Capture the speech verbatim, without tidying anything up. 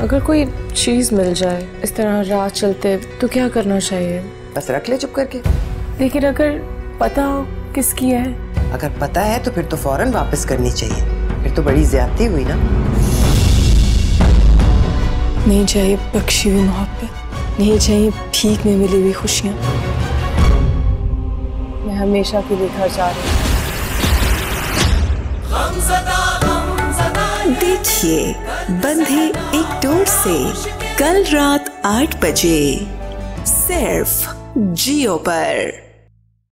अगर कोई चीज मिल जाए इस तरह राह चलते तो क्या करना चाहिए? बस रख ले चुप करके। लेकिन अगर पता हो किसकी है? अगर पता है तो फिर तो फौरन वापस करनी चाहिए, फिर तो बड़ी ज्यादती हुई ना। नहीं चाहिए बख्शी हुई मोहब्बत, नहीं चाहिए भीख में मिली हुई खुशियाँ। मैं हमेशा के लिए घर जा रही हूँ। देखिए बंधे एक डोर से कल रात आठ बजे सिर्फ जियो पर।